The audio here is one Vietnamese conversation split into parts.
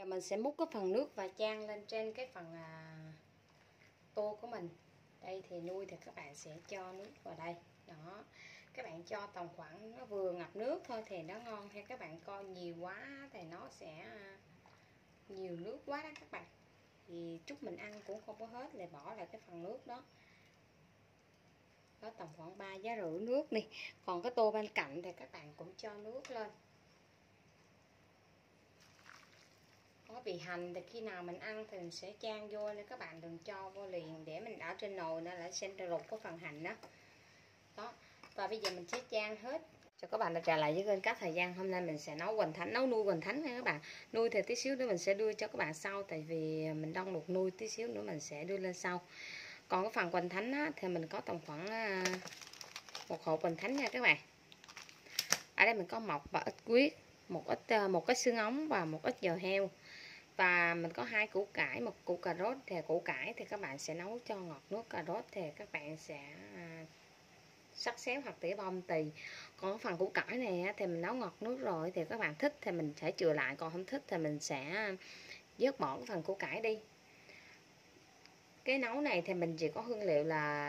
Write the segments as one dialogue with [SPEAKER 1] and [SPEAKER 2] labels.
[SPEAKER 1] Giờ mình sẽ múc cái phần nước và chan lên trên cái phần tô của mình. Đây thì nuôi thì các bạn sẽ cho nước vào đây. Đó, các bạn cho tầm khoảng nó vừa ngập nước thôi thì nó ngon. Hay các bạn coi nhiều quá thì nó sẽ nhiều nước quá đó các bạn. Thì chút mình ăn cũng không có hết, lại bỏ lại cái phần nước đó. Đó, tầm khoảng 3,5 giá nước đi. Còn cái tô bên cạnh thì các bạn cũng cho nước lên. Có vị hành thì khi nào mình ăn thì mình sẽ chan vô, nên các bạn đừng cho vô liền để mình đảo trên nồi nên là sẽ rụt cái phần hành đó. Đó, và bây giờ mình sẽ chan hết. Cho các bạn đã trở lại với kênh Cát Thời Gian. Hôm nay mình sẽ nấu hoành thánh, nấu nuôi hoành thánh nha các bạn. Nuôi thì tí xíu nữa mình sẽ đưa cho các bạn sau, tại vì mình đông luộc nuôi, tí xíu nữa mình sẽ đưa lên sau. Còn cái phần hoành thánh á, thì mình có tầm khoảng một hộp hoành thánh nha các bạn. Ở đây mình có mọc và ít huyết, một cái xương ống và một ít giò heo. Và mình có 2 củ cải, 1 củ cà rốt. Thì củ cải thì các bạn sẽ nấu cho ngọt nước, cà rốt thì các bạn sẽ sắc xéo hoặc tỉa bông tùy. Còn phần củ cải này thì mình nấu ngọt nước rồi, thì các bạn thích thì mình sẽ chừa lại, còn không thích thì mình sẽ vớt bỏ cái phần củ cải đi. Cái nấu này thì mình chỉ có hương liệu là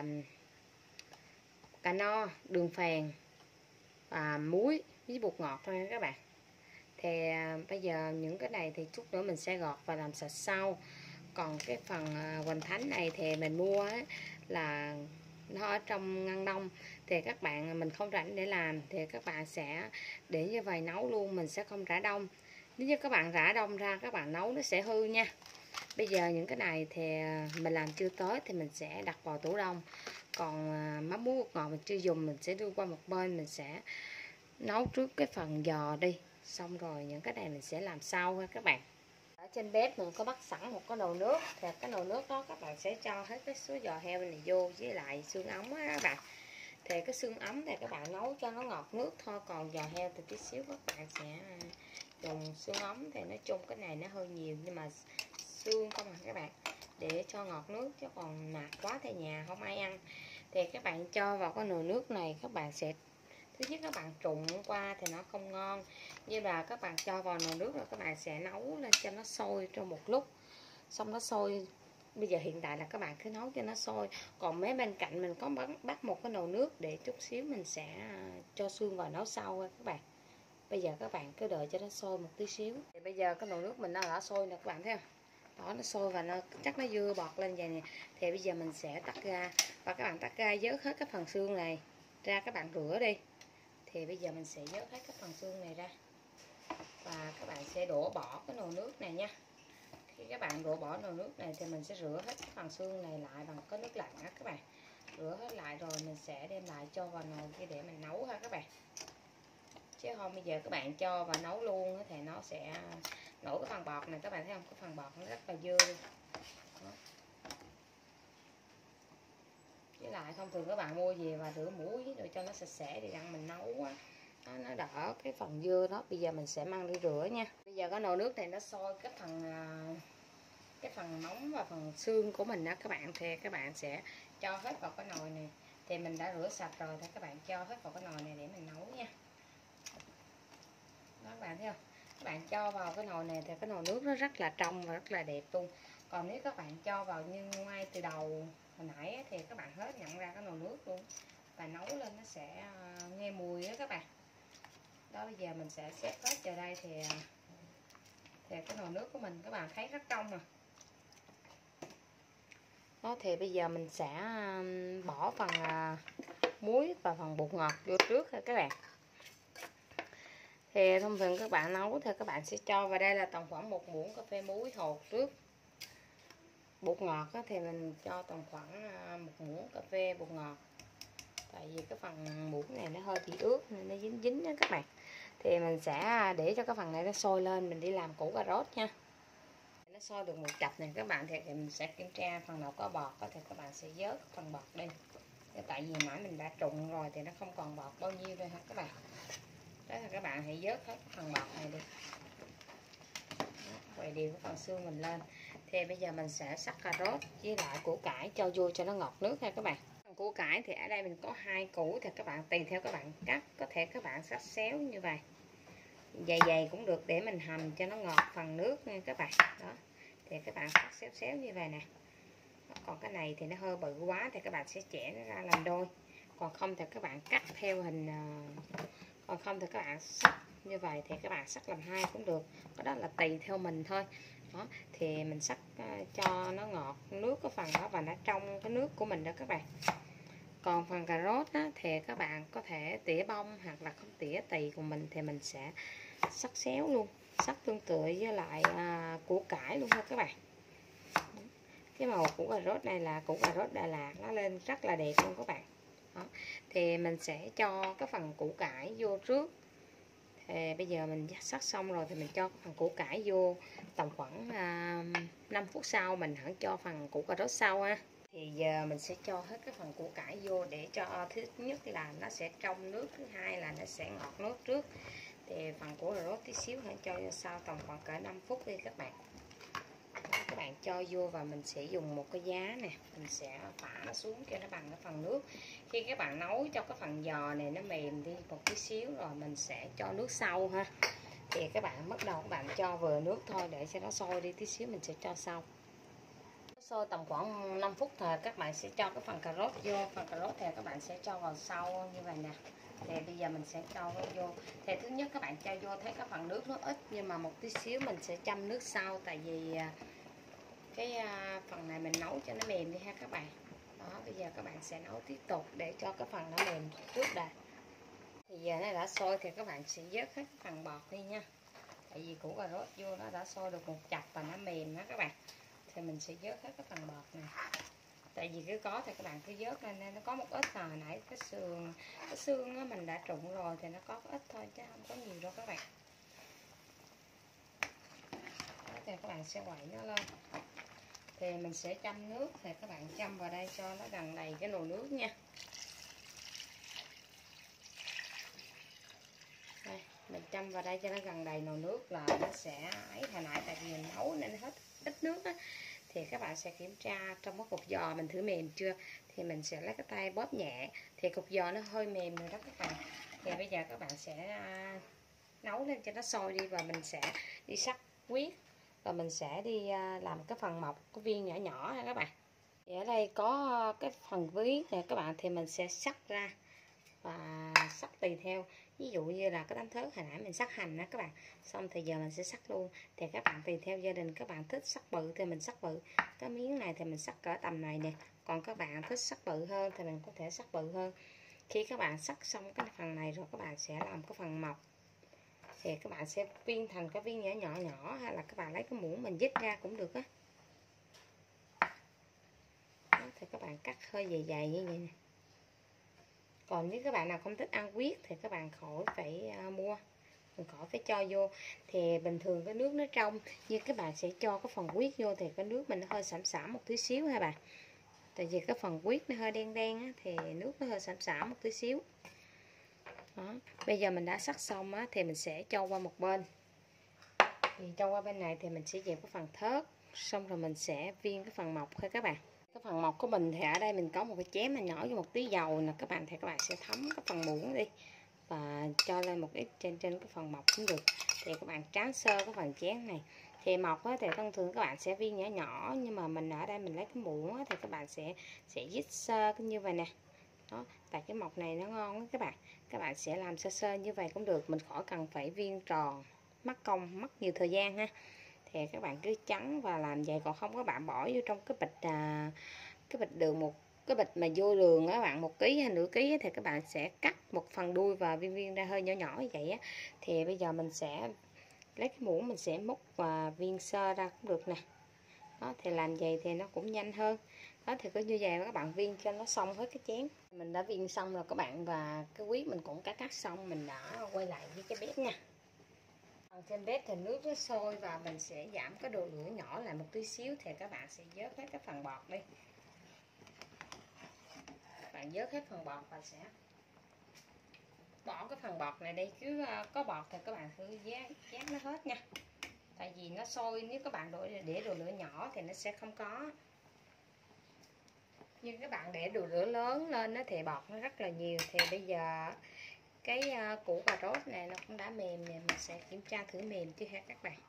[SPEAKER 1] cà no, đường phèn và muối với bột ngọt thôi nha các bạn. Thì bây giờ những cái này thì chút nữa mình sẽ gọt và làm sạch sau. Còn cái phần hoành thánh này thì mình mua á, là nó ở trong ngăn đông, thì các bạn mình không rảnh để làm thì các bạn sẽ để như vậy nấu luôn, mình sẽ không rã đông. Nếu như các bạn rã đông ra các bạn nấu nó sẽ hư nha. Bây giờ những cái này thì mình làm chưa tới thì mình sẽ đặt vào tủ đông. Còn mắm muối bột ngọt mình chưa dùng, mình sẽ đưa qua một bên, mình sẽ nấu trước cái phần giò đi, xong rồi những cái này mình sẽ làm sau ha các bạn. Ở trên bếp mình có bắt sẵn một cái nồi nước, thì cái nồi nước đó các bạn sẽ cho hết cái số giò heo này vô với lại xương ống á các bạn. Thì cái xương ống thì các bạn nấu cho nó ngọt nước thôi, còn giò heo thì tí xíu các bạn sẽ dùng xương ống. Thì nói chung cái này nó hơi nhiều nhưng mà xương không à các bạn, để cho ngọt nước, chứ còn nạc quá thì nhà không ai ăn. Thì các bạn cho vào cái nồi nước này, các bạn sẽ thứ nhất các bạn trụng qua thì nó không ngon, như là các bạn cho vào nồi nước rồi các bạn sẽ nấu lên cho nó sôi trong một lúc, xong nó sôi. Bây giờ hiện tại là các bạn cứ nấu cho nó sôi. Còn mấy bên cạnh mình có bắt một cái nồi nước để chút xíu mình sẽ cho xương vào nấu sau các bạn. Bây giờ các bạn cứ đợi cho nó sôi một tí xíu. Thì bây giờ cái nồi nước mình nó đã sôi nè các bạn thấy không? Đó, nó sôi và nó chắc nó dưa bọt lên vậy nè. Thì bây giờ mình sẽ tắt ga, và các bạn tắt ga vớt hết cái phần xương này ra, các bạn rửa đi. Thì bây giờ mình sẽ vớt hết cái phần xương này ra, và các bạn sẽ đổ bỏ cái nồi nước này nha. Khi các bạn đổ bỏ nồi nước này thì mình sẽ rửa hết cái phần xương này lại bằng có nước lạnh á các bạn. Rửa hết lại rồi mình sẽ đem lại cho vào nồi kia để mình nấu ha các bạn. Chứ không bây giờ các bạn cho vào nấu luôn thì nó sẽ nổi cái phần bọt này, các bạn thấy không? Cái phần bọt nó rất là dơ luôn. Với lại thông thường các bạn mua về và rửa muối rồi cho nó sạch sẽ để ăn mình nấu á, nó đỡ cái phần dưa đó. Bây giờ mình sẽ mang đi rửa nha. Bây giờ cái nồi nước này nó sôi cái phần móng và phần xương của mình đó các bạn, thì các bạn sẽ cho hết vào cái nồi này. Thì mình đã rửa sạch rồi thì các bạn cho hết vào cái nồi này để mình nấu nha. Đó các bạn thấy không? Các bạn cho vào cái nồi này thì cái nồi nước nó rất là trong và rất là đẹp luôn. Còn nếu các bạn cho vào như ngay từ đầu hồi nãy thì các bạn hết nhận ra cái nồi nước luôn, và nấu lên nó sẽ nghe mùi đó các bạn. Đó, bây giờ mình sẽ xếp hết vào đây thì cái nồi nước của mình các bạn thấy rất trong nè. Đó, thì bây giờ mình sẽ bỏ phần muối và phần bột ngọt vô trước ha các bạn. Thì thông thường các bạn nấu thì các bạn sẽ cho vào đây là tầm khoảng 1 muỗng cà phê muối hột trước. Bột ngọt thì mình cho tầm khoảng 1 muỗng cà phê bột ngọt. Tại vì cái phần muỗng này nó hơi bị ướt nên nó dính dính đó các bạn. Thì mình sẽ để cho cái phần này nó sôi lên, mình đi làm củ cà rốt nha. Nó sôi được một chập này các bạn thì mình sẽ kiểm tra phần nào có bọt thì các bạn sẽ vớt phần bọt đi. Tại vì nãy mình đã trụng rồi thì nó không còn bọt bao nhiêu đây hả các bạn. Đó là các bạn hãy vớt hết phần bọt này đi. Quay đều cái phần xương mình lên. Thì bây giờ mình sẽ sắc cà rốt với lại củ cải cho vô cho nó ngọt nước nha các bạn. Phần củ cải thì ở đây mình có 2 củ, thì các bạn tùy theo các bạn cắt, có thể các bạn sắc xéo như vậy. dày dày cũng được để mình hầm cho nó ngọt phần nước nha các bạn. Đó thì các bạn cắt xéo xéo như vậy nè. Còn cái này thì nó hơi bự quá thì các bạn sẽ chẻ nó ra làm đôi, còn không thì các bạn cắt theo hình, còn không thì các bạn sắc như vậy thì các bạn sắc làm hai cũng được, cái đó là tùy theo mình thôi. Đó thì mình sắc cho nó ngọt nước cái phần đó và nó trong cái nước của mình đó các bạn. Còn phần cà rốt á, thì các bạn có thể tỉa bông hoặc là không tỉa, tùy của mình, thì mình sẽ sắc xéo luôn, sắc tương tự với lại củ cải luôn thôi các bạn. Cái màu củ cà rốt này là củ cà rốt Đà Lạt, nó lên rất là đẹp luôn các bạn. Đó thì mình sẽ cho cái phần củ cải vô trước. Thì bây giờ mình sắc xong rồi thì mình cho cái phần củ cải vô, tầm khoảng 5 phút sau mình hẳn cho phần củ cà rốt sau ha. Thì giờ mình sẽ cho hết cái phần củ cải vô để cho thứ nhất là nó sẽ trong nước, thứ hai là nó sẽ ngọt nước trước. Thì phần củ cà rốt tí xíu hãy cho vô sau tầm khoảng cỡ 5 phút đi các bạn. Đó, các bạn cho vô và mình sẽ dùng một cái giá nè, mình sẽ phả nó xuống cho nó bằng cái phần nước. Khi các bạn nấu cho cái phần giò này nó mềm đi một tí xíu rồi mình sẽ cho nước sau ha. Thì các bạn bắt đầu các bạn cho vừa nước thôi để cho nó sôi đi tí xíu mình sẽ cho sau. Sôi tầm khoảng 5 phút thì các bạn sẽ cho cái phần cà rốt vô. Phần cà rốt thì các bạn sẽ cho vào sau như vậy nè. Thì bây giờ mình sẽ cho vô. Thì thứ nhất các bạn cho vô thấy cái phần nước nó ít, nhưng mà một tí xíu mình sẽ chăm nước sau, tại vì cái phần này mình nấu cho nó mềm đi ha các bạn. Đó bây giờ các bạn sẽ nấu tiếp tục để cho cái phần nó mềm trước đã. Thì giờ nó đã sôi thì các bạn sẽ vớt hết cái phần bọt đi nha. Tại vì củ cà rốt vô nó đã sôi được một chập và nó mềm đó các bạn. Thì mình sẽ vớt hết cái phần bọt này. Tại vì cứ có thì các bạn cứ vớt lên, nên nó có một ít. Hồi nãy cái xương đó mình đã trụng rồi thì nó có ít thôi chứ không có nhiều đâu các bạn. Đó, thì các bạn sẽ quậy nó lên. Thì mình sẽ chăm nước, thì các bạn chăm vào đây cho nó gần đầy cái nồi nước nha. Đây, mình chăm vào đây cho nó gần đầy nồi nước là nó sẽ ấy. Hồi nãy tại vì mình nấu nên hết ít nước á, thì các bạn sẽ kiểm tra trong cái cục giò mình thử mềm chưa. Thì mình sẽ lấy cái tay bóp nhẹ, thì cục giò nó hơi mềm rồi đó các bạn. Thì bây giờ các bạn sẽ nấu lên cho nó sôi đi, và mình sẽ đi sắc huyết, và mình sẽ đi làm cái phần mọc cái viên nhỏ nhỏ ha các bạn. Thì ở đây có cái phần huyết này các bạn, thì mình sẽ sắc ra và sắc tùy theo. Ví dụ như là cái tấm thớt hồi nãy mình sắc hành đó các bạn, xong thì giờ mình sẽ sắc luôn. Thì các bạn tùy theo gia đình, các bạn thích sắc bự thì mình sắc bự. Cái miếng này thì mình sắc cỡ tầm này nè, còn các bạn thích sắc bự hơn thì mình có thể sắc bự hơn. Khi các bạn sắc xong cái phần này rồi, các bạn sẽ làm cái phần mọc. Thì các bạn sẽ viên thành cái viên nhỏ nhỏ nhỏ, hay là các bạn lấy cái muỗng mình dít ra cũng được á. Thì các bạn cắt hơi dày dày như vậy nè. Còn nếu các bạn nào không thích ăn huyết thì các bạn khỏi phải mua, mình khỏi phải cho vô. Thì bình thường cái nước nó trong, nhưng các bạn sẽ cho cái phần huyết vô thì cái nước mình nó hơi sẫm sẫm một tí xíu ha bạn. Tại vì cái phần huyết nó hơi đen đen á, thì nước nó hơi sẫm sẫm một tí xíu. Đó. Bây giờ mình đã sắc xong á, thì mình sẽ cho qua một bên. Thì cho qua bên này thì mình sẽ dẹp cái phần thớt, xong rồi mình sẽ viên cái phần mọc thôi các bạn. Cái phần mọc của mình thì ở đây mình có một cái chén mà nhỏ với một tí dầu nè các bạn, thì các bạn sẽ thấm cái phần muỗng đi và cho lên một ít trên cái phần mọc cũng được. Thì các bạn tráng sơ cái phần chén này. Thì mọc á, thì thông thường các bạn sẽ viên nhỏ nhỏ, nhưng mà mình ở đây mình lấy cái muỗng á, thì các bạn sẽ dít sơ như vậy nè. Đó, tại cái mọc này nó ngon đó các bạn sẽ làm sơ sơ như vậy cũng được, mình khỏi cần phải viên tròn, mất công mất nhiều thời gian ha. Thì các bạn cứ trắng và làm vậy, còn không các bạn bỏ vô trong cái bịch đường, cái bịch mà vô đường á bạn, 1 ký hay nửa ký thì các bạn sẽ cắt một phần đuôi và viên ra hơi nhỏ nhỏ như vậy á. Thì bây giờ mình sẽ lấy cái muỗng mình sẽ múc và viên sơ ra cũng được nè. Đó, thì làm vậy thì nó cũng nhanh hơn. Đó thì cứ như vậy các bạn viên cho nó xong hết cái chén. Mình đã viên xong rồi các bạn, và cái huyết mình cũng cắt xong, mình đã quay lại với cái bếp nha. Trên bếp thì nước nó sôi và mình sẽ giảm cái độ lửa nhỏ lại một tí xíu. Thì các bạn sẽ vớt hết cái phần bọt đi. Các bạn vớt hết phần bọt và sẽ bỏ cái phần bọt này đi. Cứ có bọt thì các bạn thử dán nó hết nha. Tại vì nó sôi, nếu các bạn để độ lửa nhỏ thì nó sẽ không có. Nhưng các bạn để độ lửa lớn lên thì bọt nó rất là nhiều. Thì bây giờ cái củ cà rốt này nó cũng đã mềm nè, mình sẽ kiểm tra thử mềm chưa ha các bạn.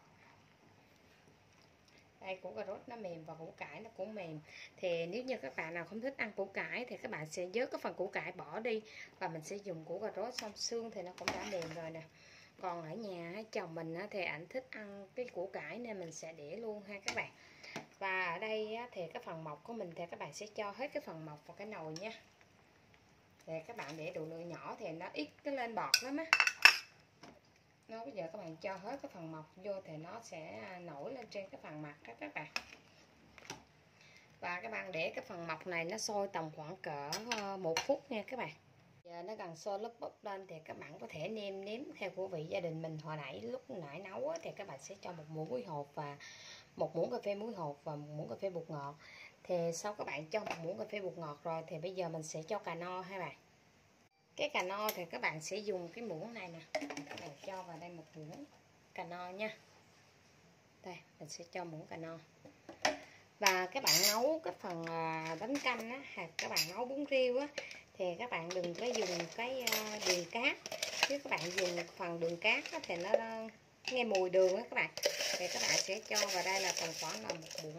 [SPEAKER 1] Đây, củ cà rốt nó mềm và củ cải nó cũng mềm. Thì nếu như các bạn nào không thích ăn củ cải thì các bạn sẽ vớt cái phần củ cải bỏ đi, và mình sẽ dùng củ cà rốt, xong xương thì nó cũng đã mềm rồi nè. Còn ở nhà chồng mình thì ảnh thích ăn cái củ cải nên mình sẽ để luôn ha các bạn. Và ở đây thì cái phần mọc của mình thì các bạn sẽ cho hết cái phần mọc vào cái nồi nha. Thì các bạn để độ lửa nhỏ thì nó ít cái lên bọt lắm á. Nó bây giờ các bạn cho hết cái phần mọc vô thì nó sẽ nổi lên trên cái phần mặt đó các bạn. Và các bạn để cái phần mọc này nó sôi tầm khoảng cỡ 1 phút nha các bạn. Giờ nó gần sôi lấp búp lên thì các bạn có thể nêm nếm theo khẩu vị gia đình mình. Hồi nãy lúc nãy nấu thì các bạn sẽ cho 1 muỗng muối hột và 1 muỗng cà phê muối hột và 1 muỗng cà phê bột ngọt. Thì sau các bạn cho 1 muỗng cà phê bột ngọt rồi thì bây giờ mình sẽ cho cà no ha bạn. Cái cà no thì các bạn sẽ dùng cái muỗng này nè, các bạn cho vào đây 1 muỗng cà no nha. Đây, mình sẽ cho muỗng cà no. Và các bạn nấu cái phần bánh canh á, hoặc các bạn nấu bún riêu á, thì các bạn đừng có dùng cái đường cát. Nếu các bạn dùng phần đường cát á, thì nó nghe mùi đường á các bạn. Thì các bạn sẽ cho vào đây là tầm khoảng là 1 muỗng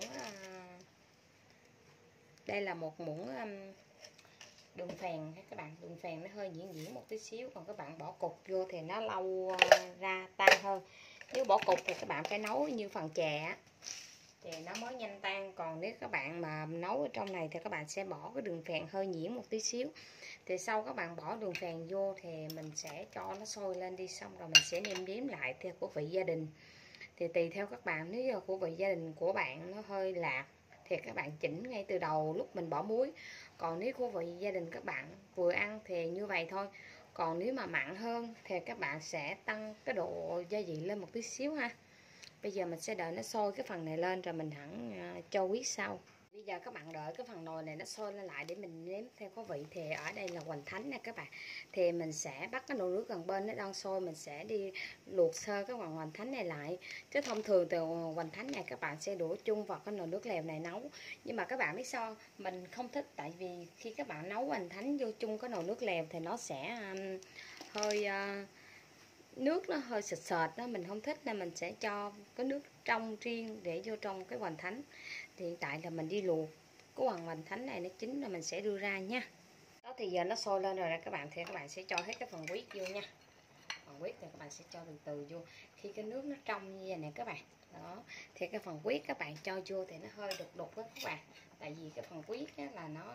[SPEAKER 1] đây là 1 muỗng đường phèn các bạn. Đường phèn nó hơi nhuyễn nhuyễn một tí xíu, còn các bạn bỏ cục vô thì nó lâu ra tan hơn. Nếu bỏ cục thì các bạn phải nấu như phần chè thì nó mới nhanh tan. Còn nếu các bạn mà nấu ở trong này thì các bạn sẽ bỏ cái đường phèn hơi nhuyễn một tí xíu. Thì sau các bạn bỏ đường phèn vô thì mình sẽ cho nó sôi lên đi, xong rồi mình sẽ nêm nếm lại theo khẩu vị gia đình. Thì tùy theo các bạn, nếu như khẩu vị gia đình của bạn nó hơi lạc thì các bạn chỉnh ngay từ đầu lúc mình bỏ muối. Còn nếu khẩu vị gia đình các bạn vừa ăn thì như vậy thôi. Còn nếu mà mặn hơn thì các bạn sẽ tăng cái độ gia vị lên một tí xíu ha. Bây giờ mình sẽ đợi nó sôi cái phần này lên rồi mình hẳn cho quyết sau. Bây giờ các bạn đợi cái phần nồi này nó sôi lên lại để mình nếm theo khẩu vị. Thì ở đây là hoành thánh nè các bạn. Thì mình sẽ bắt cái nồi nước gần bên nó đang sôi, mình sẽ đi luộc sơ cái hoành thánh này lại. Chứ thông thường từ hoành thánh này các bạn sẽ đổ chung vào cái nồi nước lèo này nấu. Nhưng mà các bạn biết sao mình không thích, tại vì khi các bạn nấu hoành thánh vô chung cái nồi nước lèo thì nó sẽ hơi nước nó hơi sệt sệt đó, mình không thích, nên mình sẽ cho cái nước trong riêng để vô trong cái hoành thánh. Thì hiện tại là mình đi luộc cái hoành thánh này nó chín rồi mình sẽ đưa ra nha. Đó, thì giờ nó sôi lên rồi các bạn, thì các bạn sẽ cho hết cái phần huyết vô nha. Phần huyết thì các bạn sẽ cho từ từ vô. Khi cái nước nó trong như vậy nè các bạn, đó thì cái phần huyết các bạn cho vô thì nó hơi đục đục đó các bạn. Tại vì cái phần huyết là nó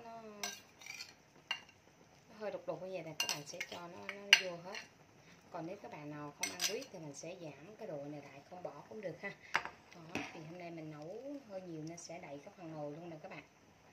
[SPEAKER 1] hơi đục đục như vậy nè, các bạn sẽ cho nó vô hết. Còn nếu các bạn nào không ăn huyết thì mình sẽ giảm cái độ này lại, không bỏ cũng được ha. Đó, thì hôm nay mình nấu hơi nhiều nên sẽ đậy cái phần nồi luôn nè các bạn.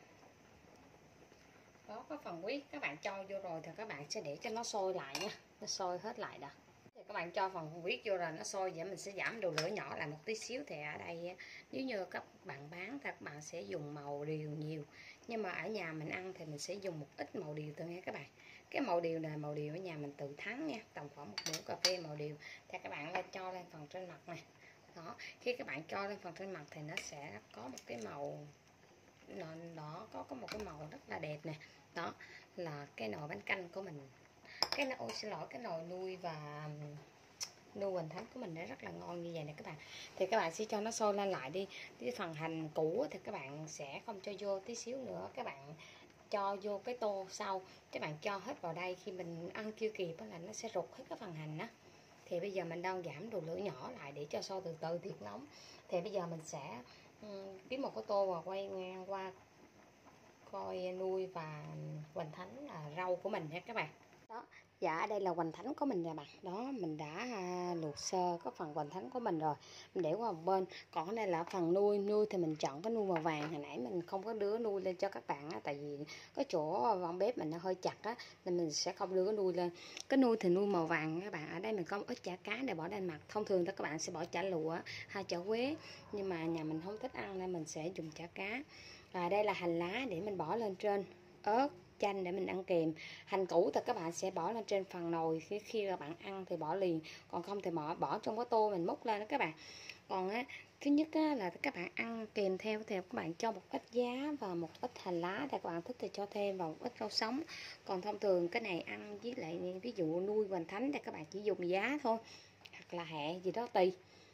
[SPEAKER 1] Đó, có phần huyết các bạn cho vô rồi thì các bạn sẽ để cho nó sôi lại nha, nó sôi hết lại đó. Thì các bạn cho phần huyết vô rồi nó sôi vậy, mình sẽ giảm độ lửa nhỏ lại một tí xíu. Thì ở đây nếu như các bạn bán thì các bạn sẽ dùng màu điều nhiều, nhưng mà ở nhà mình ăn thì mình sẽ dùng một ít màu điều thôi nha các bạn. Cái màu điều này màu điều ở nhà mình tự thắng nha, tầm khoảng 1 muỗng cà phê màu điều. Thì các bạn lên cho lên phần trên mặt này. Đó, khi các bạn cho lên phần trên mặt thì nó sẽ có một cái màu đó, có một cái màu rất là đẹp nè. Đó là cái nồi bánh canh của mình, cái nồi, xin lỗi, cái nồi nuôi và nuôi hoành thánh của mình nó rất là ngon như vậy nè các bạn. Thì các bạn sẽ cho nó sôi lên lại đi. Cái phần hành củ thì các bạn sẽ không cho vô tí xíu nữa, các bạn cho vô cái tô sau, các bạn cho hết vào đây. Khi mình ăn chưa kịp là nó sẽ rụt hết cái phần hành á. Thì bây giờ mình đang giảm độ lửa nhỏ lại để cho sôi từ từ thiệt nóng. Thì bây giờ mình sẽ kiếm một cái tô và quay ngang qua coi nuôi và hoành thánh là rau của mình nha các bạn. Đó, dạ đây là hoành thánh của mình nè bạn. Đó, mình đã luộc sơ cái phần hoành thánh của mình rồi, mình để qua một bên. Còn đây là phần nuôi thì mình chọn cái nuôi màu vàng. Hồi nãy mình không có đưa nuôi lên cho các bạn á, tại vì cái chỗ vòng bếp mình nó hơi chặt á, nên mình sẽ không đưa cái nuôi lên. Cái nuôi thì nuôi màu vàng các bạn. Ở đây mình có một ít chả cá để bỏ lên mặt. Thông thường các bạn sẽ bỏ chả lụa hay chả quế, nhưng mà nhà mình không thích ăn nên mình sẽ dùng chả cá. Đây là hành lá để mình bỏ lên trên, ớt, chanh để mình ăn kèm. Hành củ thì các bạn sẽ bỏ lên trên phần nồi, khi các bạn ăn thì bỏ liền, còn không thì bỏ trong cái tô mình múc lên đó các bạn. Còn á, thứ nhất á, là các bạn ăn kèm theo thì các bạn cho một ít giá và một ít hành lá, thì các bạn thích thì cho thêm vào một ít rau sống. Còn thông thường cái này ăn với lại ví dụ nuôi hoành thánh thì các bạn chỉ dùng giá thôi, hoặc là hẹ gì đó tùy.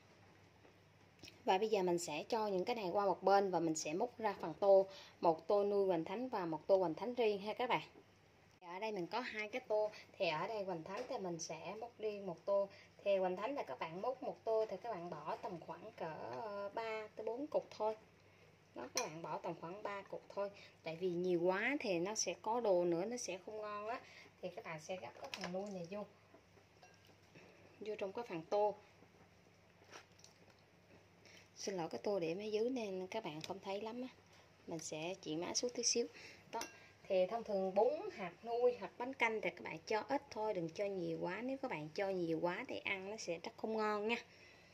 [SPEAKER 1] Và bây giờ mình sẽ cho những cái này qua một bên và mình sẽ múc ra phần tô, một tô nuôi hoành thánh và một tô hoành thánh riêng ha các bạn. Ở đây mình có hai cái tô, thì ở đây hoành thánh thì mình sẽ múc riêng một tô. Thì hoành thánh là các bạn múc một tô thì các bạn bỏ tầm khoảng cỡ 3 tới 4 cục thôi. Đó, các bạn bỏ tầm khoảng 3 cục thôi. Tại vì nhiều quá thì nó sẽ có đồ nữa, nó sẽ không ngon á. Thì các bạn sẽ gấp cái phần nuôi này vô trong cái phần tô. Xin lỗi, cái tô để ở dưới nên các bạn không thấy lắm á. Mình sẽ chỉ má xuống tí xíu. Đó. Thì thông thường bún hạt nuôi hoặc bánh canh thì các bạn cho ít thôi, đừng cho nhiều quá. Nếu các bạn cho nhiều quá thì ăn nó sẽ rất không ngon nha.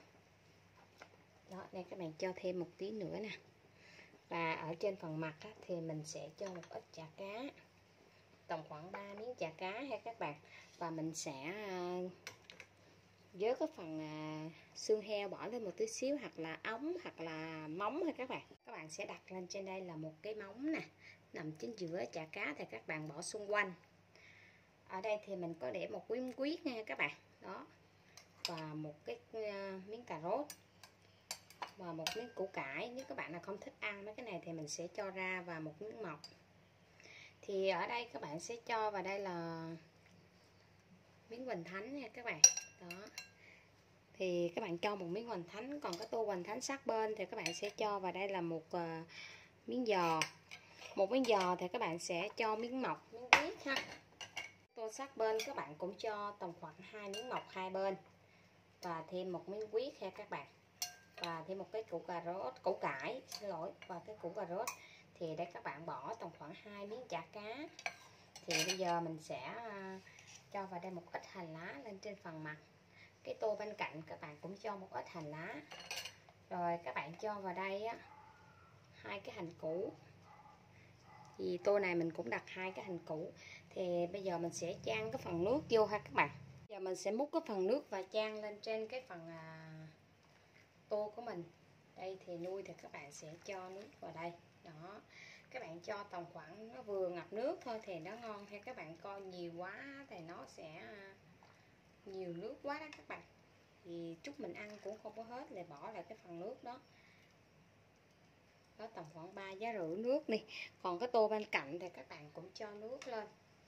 [SPEAKER 1] Đó, đây các bạn cho thêm một tí nữa nè. Và ở trên phần mặt á, thì mình sẽ cho một ít chả cá, tầm khoảng 3 miếng chả cá ha các bạn. Và mình sẽ vớt cái phần xương heo bỏ lên một tí xíu, hoặc là ống hoặc là móng ha các bạn. Các bạn sẽ đặt lên trên đây là một cái móng nè, nằm chính giữa chả cá thì các bạn bỏ xung quanh. Ở đây thì mình có để một miếng quyết nha các bạn. Đó. Và một cái miếng cà rốt và một miếng củ cải. Nếu các bạn nào không thích ăn mấy cái này thì mình sẽ cho ra, và một miếng mọc. Thì ở đây các bạn sẽ cho vào đây là miếng hoành thánh nha các bạn. Đó. Thì các bạn cho một miếng hoành thánh, còn cái tô hoành thánh sát bên thì các bạn sẽ cho vào đây là một miếng giò. Một miếng giò thì các bạn sẽ cho miếng mọc, miếng quyết ha. Tô sát bên các bạn cũng cho tầm khoảng 2 miếng mọc hai bên, và thêm một miếng quyết ha các bạn. Và thêm một cái củ cà rốt, củ cải, xin lỗi, và cái củ cà rốt. Thì đây các bạn bỏ tầm khoảng 2 miếng chả cá. Thì bây giờ mình sẽ cho vào đây một ít hành lá lên trên phần mặt. Cái tô bên cạnh các bạn cũng cho một ít hành lá. Rồi các bạn cho vào đây á 2 cái hành củ. Thì tô này mình cũng đặt 2 cái hành củ. Thì bây giờ mình sẽ chan cái phần nước vô ha các bạn. Giờ mình sẽ múc cái phần nước và chan lên trên cái phần tô của mình. Đây thì nuôi thì các bạn sẽ cho nước vào đây. Đó. Các bạn cho tầm khoảng nó vừa ngập nước thôi thì nó ngon. Hay các bạn coi nhiều quá thì nó sẽ nhiều nước quá đó các bạn. Thì chút mình ăn cũng không có hết, lại bỏ lại cái phần nước đó. Đó, tầm khoảng 3 giá rưỡi nước đi. Còn cái tô bên cạnh thì các bạn cũng cho nước lên.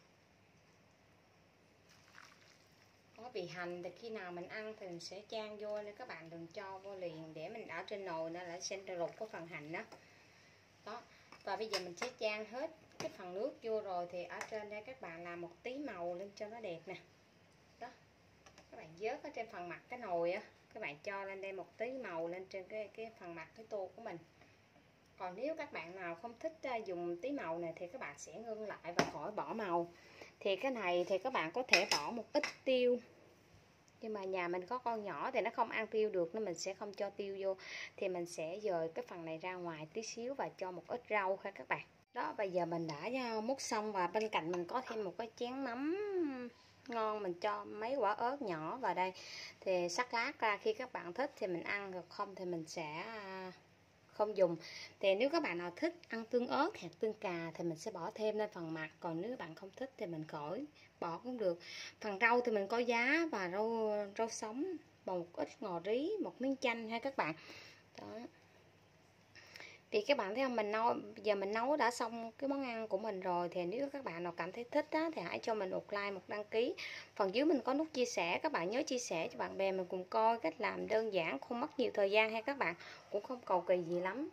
[SPEAKER 1] Có vị hành thì khi nào mình ăn thì mình sẽ chan vô, nên các bạn đừng cho vô liền để mình ở trên nồi nên là sẽ rụt cái phần hành đó. Đó. Và bây giờ mình sẽ chan hết cái phần nước vô rồi thì ở trên đây các bạn làm một tí màu lên cho nó đẹp nè. Đó. Các bạn vớt ở trên phần mặt cái nồi á, các bạn cho lên đây một tí màu lên trên cái phần mặt cái tô của mình. Còn nếu các bạn nào không thích dùng tí màu này thì các bạn sẽ ngưng lại và khỏi bỏ màu. Thì cái này thì các bạn có thể bỏ một ít tiêu, nhưng mà nhà mình có con nhỏ thì nó không ăn tiêu được nên mình sẽ không cho tiêu vô. Thì mình sẽ dời cái phần này ra ngoài tí xíu và cho một ít rau ha các bạn. Đó, bây giờ mình đã múc xong và bên cạnh mình có thêm một cái chén mắm ngon, mình cho mấy quả ớt nhỏ vào đây. Thì sắc lát ra khi các bạn thích thì mình ăn, được không thì mình sẽ không dùng. Thì nếu các bạn nào thích ăn tương ớt hoặc tương cà thì mình sẽ bỏ thêm lên phần mặt. Còn nếu bạn không thích thì mình khỏi bỏ cũng được. Phần rau thì mình có giá và rau sống, một ít ngò rí, một miếng chanh ha các bạn. Đó. Vì các bạn thấy không, giờ mình nấu đã xong cái món ăn của mình rồi. Thì nếu các bạn nào cảm thấy thích á, thì hãy cho mình một like, một đăng ký. Phần dưới mình có nút chia sẻ, các bạn nhớ chia sẻ cho bạn bè mình cùng coi. Cách làm đơn giản, không mất nhiều thời gian hay các bạn, cũng không cầu kỳ gì lắm.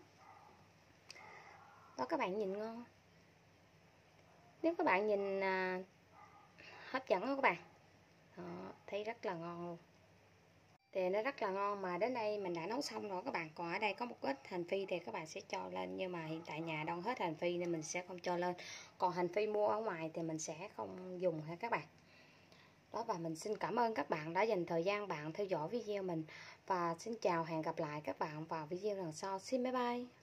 [SPEAKER 1] Đó, các bạn nhìn ngon. Nếu các bạn nhìn hấp dẫn không các bạn. Đó, thấy rất là ngon luôn. Thì nó rất là ngon, mà đến đây mình đã nấu xong rồi các bạn. Còn ở đây có một ít hành phi thì các bạn sẽ cho lên, nhưng mà hiện tại nhà đông hết hành phi nên mình sẽ không cho lên. Còn hành phi mua ở ngoài thì mình sẽ không dùng ha các bạn. Đó, và mình xin cảm ơn các bạn đã dành thời gian bạn theo dõi video mình. Và xin chào, hẹn gặp lại các bạn vào video lần sau. Xin bye bye.